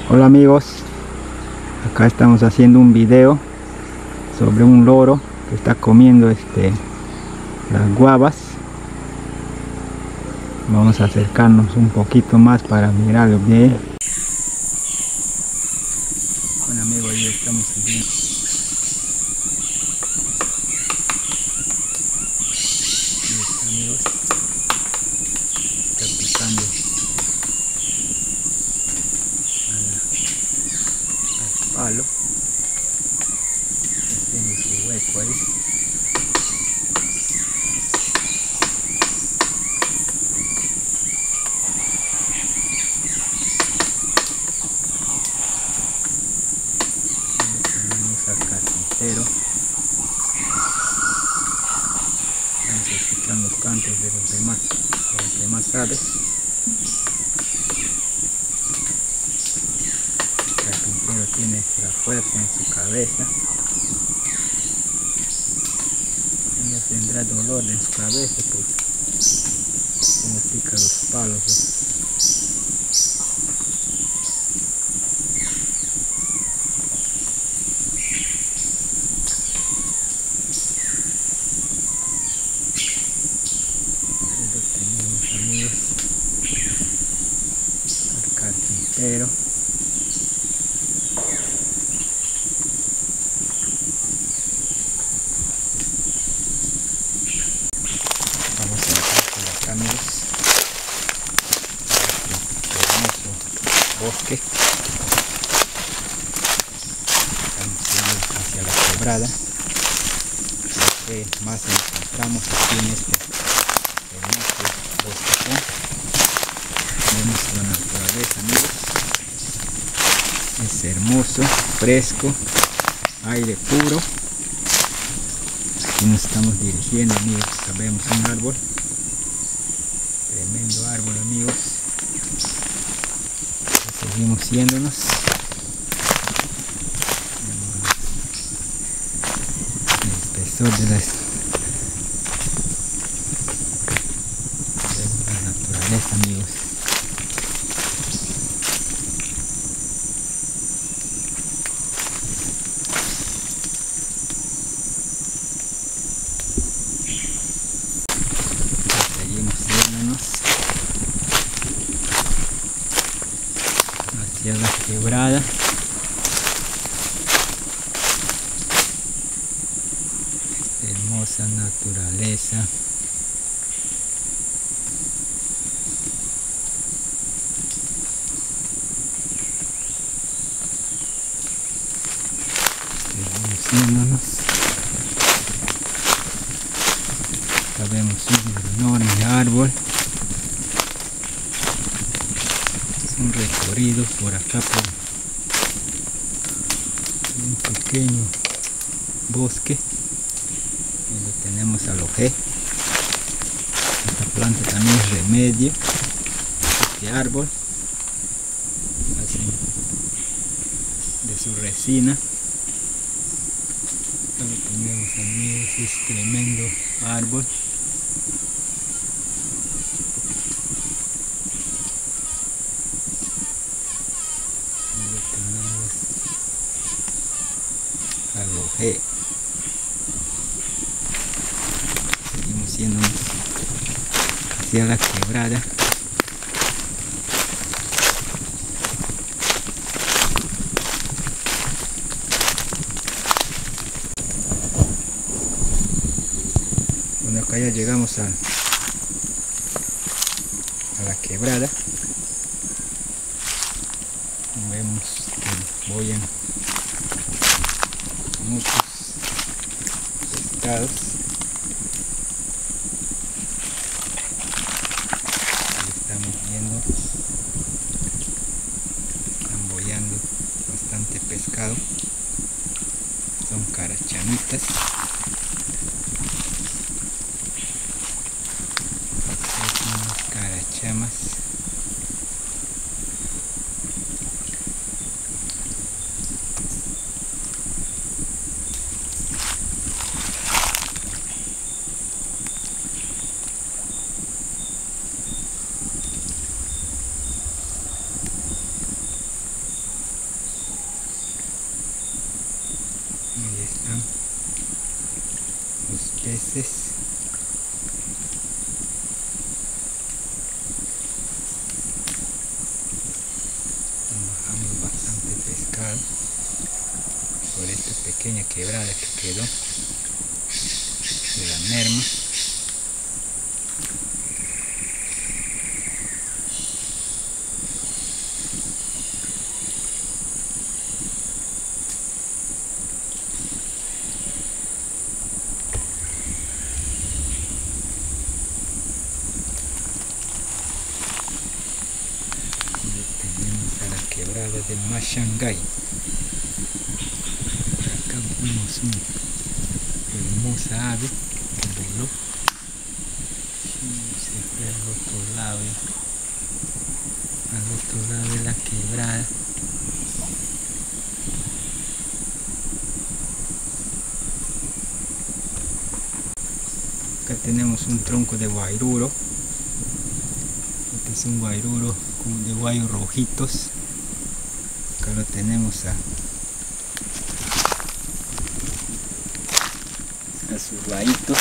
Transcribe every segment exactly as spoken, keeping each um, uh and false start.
Hola amigos, acá estamos haciendo un video sobre un loro que está comiendo este las guavas. Vamos a acercarnos un poquito más para mirarlo bien. Bueno amigos, ahí estamos viendo. Ahí está, amigos, está picando al palo, haciendo su hueco ahí. Tenemos al carpintero, estamos escuchando los cantos de los demás, de las demás aves. El carpintero tiene la fuerza en su cabeza. Ella tendrá dolor en su cabeza porque como pica los palos. Ahí lo tenemos amigos, al carpintero. Vamos a entrar por acá amigos, hermoso bosque. Estamos yendo hacia la quebrada. Lo que más encontramos aquí en este hermoso bosque. Vemos la naturaleza amigos, es hermoso, fresco, aire puro. Aquí nos estamos dirigiendo amigos, acá vemos un árbol, tremendo árbol amigos. Seguimos yéndonos. El espesor de las de la naturaleza amigos. Seguimos yéndonos hacia la quebrada. Hermosa naturaleza. Seguimos yéndonos. Acá vemos un enorme árbol. Es un recorrido por acá por un pequeño bosque. Y lo tenemos al oje. Esta planta también es remedio. Este árbol hacen de su resina. Acá lo tenemos amigos, es tremendo árbol. Lo tenemos al oje. Seguimos yendo hacia la quebrada. Bueno, acá ya llegamos a, a la quebrada. Vemos que boyan muchos pescados. Estamos viendo, están boyando bastante pescado, son carachamitas. Son unas carachamas. peces. Bajamos bastante pescado por esta pequeña quebrada que quedó de la merma. Quebrada de Mashangay. Acá vemos una hermosa ave que voló. Se fue al otro lado, al otro lado de la quebrada. Acá tenemos un tronco de guairuro. Este es un guairuro de guayos rojitos. Acá lo tenemos a, a sus guayitos.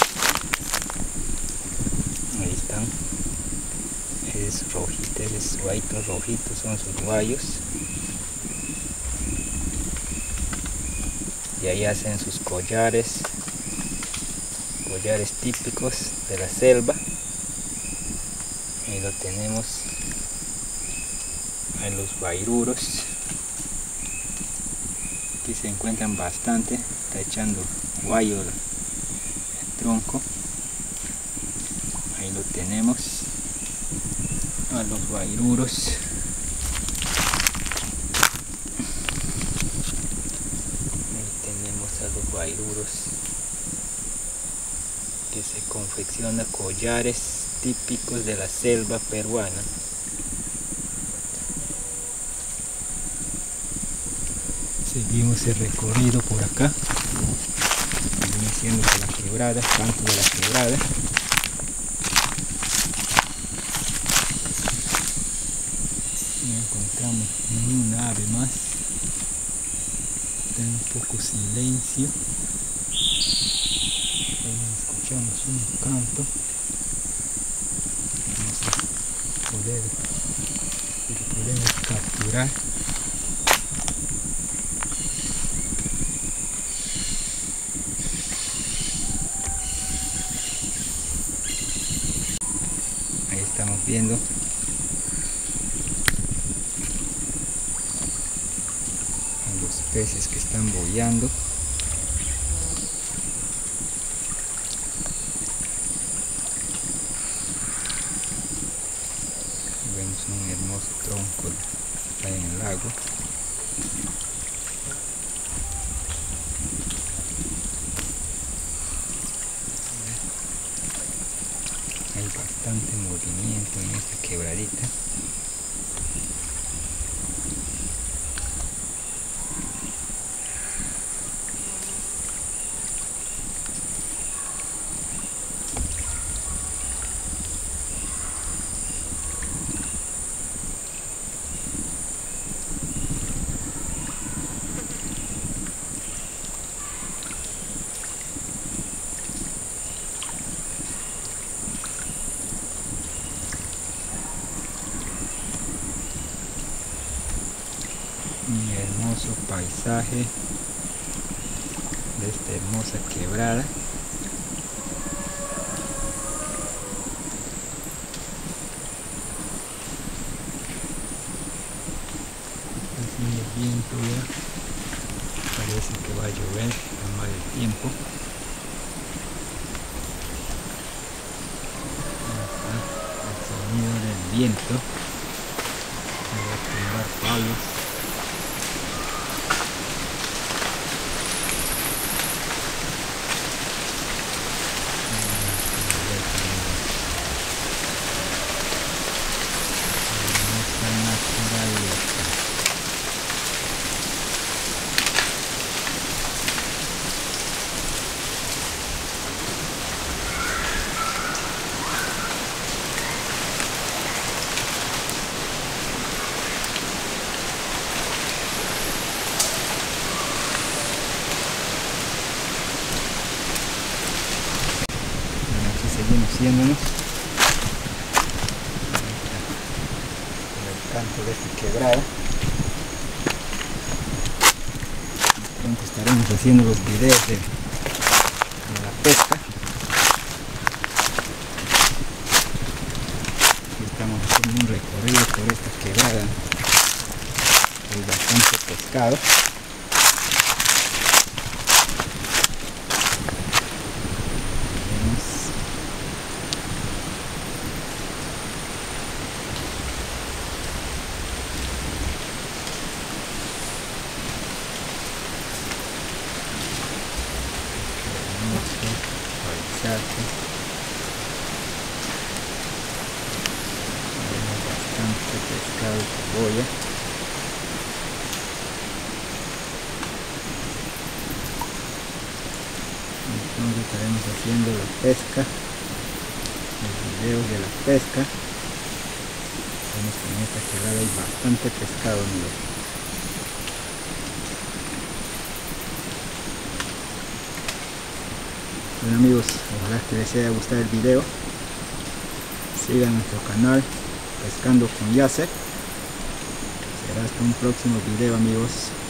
Ahí están. Es rojito, es guayitos rojitos, son sus guayos. Y ahí hacen sus collares, collares típicos de la selva. Ahí lo tenemos. En los guairuros. Aquí se encuentran bastante, está echando guayo el, el tronco. Ahí lo tenemos a los guairuros. Ahí tenemos a los guairuros que se confeccionan collares típicos de la selva peruana. Seguimos el recorrido por acá, viene siendo por la quebrada, canto de la quebrada. No encontramos ni una ave más, está un poco silencio. Ahí escuchamos un canto. Vamos a poder, si lo podemos capturar. Estamos viendo a los peces que están boyando. Vemos un hermoso tronco ahí en el lago. Hay bastante movimiento en esta quebradita. Un hermoso paisaje de esta hermosa quebrada. Está haciendo viento ya, parece que va a llover a mal tiempo. Ahí está el sonido del viento. Voy a tumbar palos. haciéndonos en el canto de esta quebrada. Pronto estaremos haciendo los videos de, de la pesca. Aquí estamos haciendo un recorrido por esta quebrada. Hay bastante pescado. Bastante pescado y cebolla. Entonces estaremos haciendo la pesca, los videos de la pesca. Vemos que en esta quebrada hay bastante pescado, amigos. Bueno amigos, ojalá que les haya gustado el video. Sigan nuestro canal Pescando con Yasser. Será hasta un próximo video, amigos.